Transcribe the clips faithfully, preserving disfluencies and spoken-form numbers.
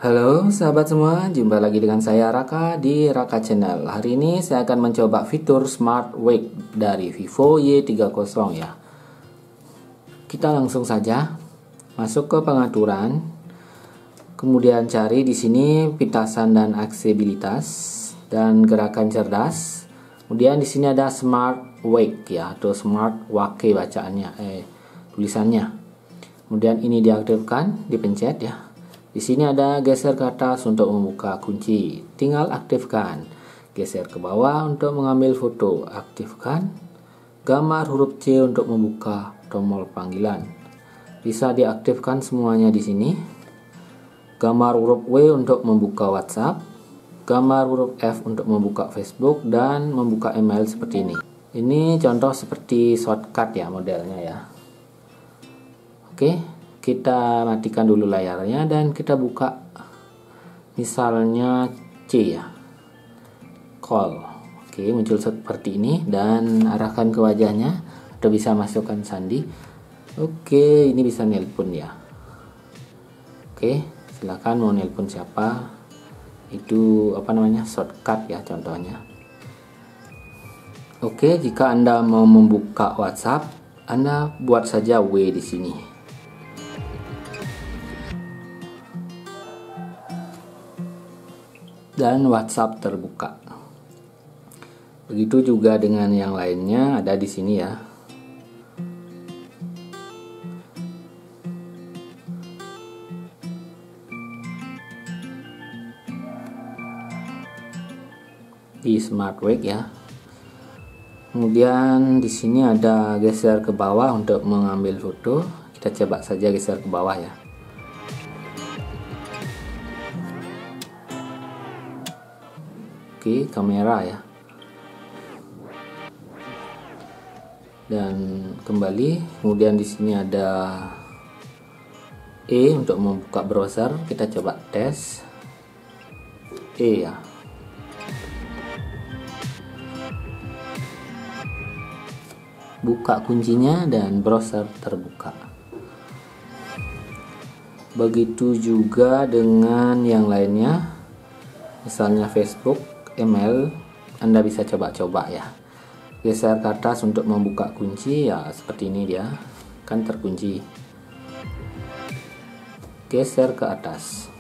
Halo sahabat semua, jumpa lagi dengan saya Raka di Raka Channel. Hari ini saya akan mencoba fitur Smart Wake dari Vivo Y tiga puluh ya. Kita langsung saja masuk ke pengaturan. Kemudian cari di sini pintasan dan aksesibilitas dan gerakan cerdas. Kemudian di sini ada Smart Wake ya, atau Smart Wake bacaannya, eh tulisannya. Kemudian ini diaktifkan, dipencet ya. Di sini ada geser ke atas untuk membuka kunci, tinggal aktifkan. Geser ke bawah untuk mengambil foto, aktifkan. Gambar huruf C untuk membuka tombol panggilan. Bisa diaktifkan semuanya di sini. Gambar huruf W untuk membuka WhatsApp. Gambar huruf F untuk membuka Facebook dan membuka email seperti ini. Ini contoh seperti shortcut ya modelnya ya. Oke. Kita matikan dulu layarnya dan kita buka misalnya C ya, call. Oke, muncul seperti ini dan arahkan ke wajahnya atau bisa masukkan sandi. Oke, ini bisa nelpon ya. Oke, silakan mau nelpon siapa, itu apa namanya, shortcut ya contohnya. Oke, jika Anda mau membuka WhatsApp, Anda buat saja W di sini. Dan WhatsApp terbuka. Begitu juga dengan yang lainnya, ada di sini ya. Di Smart Wake ya. Kemudian di sini ada geser ke bawah untuk mengambil foto. Kita coba saja geser ke bawah ya. Oke, kamera ya. Dan kembali, kemudian di sini ada E untuk membuka browser. Kita coba tes E ya. Buka kuncinya dan browser terbuka. Begitu juga dengan yang lainnya, misalnya Facebook, email. Anda bisa coba-coba ya. Geser ke atas untuk membuka kunci ya, seperti ini dia kan terkunci. Geser ke atas.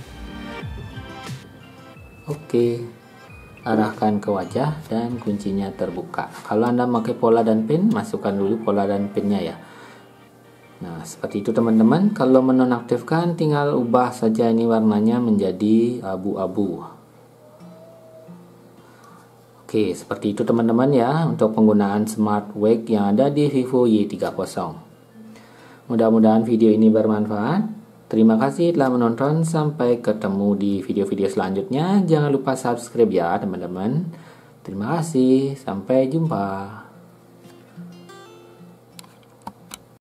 Oke, arahkan ke wajah dan kuncinya terbuka. Kalau Anda pakai pola dan pin, masukkan dulu pola dan pinnya ya. Nah, seperti itu teman-teman. Kalau menonaktifkan, tinggal ubah saja ini warnanya menjadi abu-abu. Oke, seperti itu teman-teman ya untuk penggunaan Smart Wake yang ada di Vivo Y tiga puluh. Mudah-mudahan video ini bermanfaat. Terima kasih telah menonton. Sampai ketemu di video-video selanjutnya. Jangan lupa subscribe ya teman-teman. Terima kasih. Sampai jumpa.